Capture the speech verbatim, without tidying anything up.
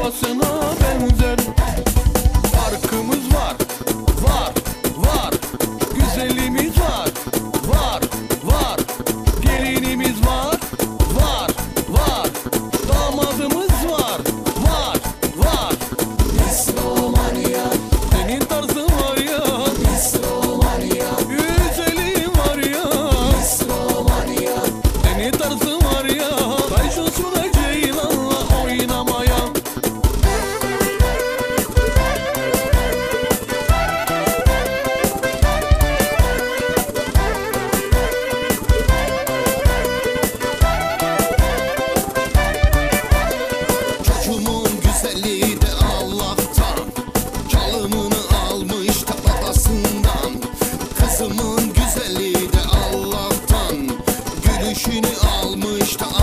babasına benzer. Farkımız var, var, var. Güzelliğimiz var, var, var. Gelinimiz var, var, var. Damadımız var, var, var. Miss Romanya, Senin tarzın var ya, Miss Romanya, güzelliğin var ya, Miss Romanya. senin tarzın var ya. Taşıyorsun Ceylan'la oynamaya. Çocuğumun güzelliği de Allah'tan, çalımını almış da babasından. Kızımın güzelliği de Allah'tan, gülüşünü almış da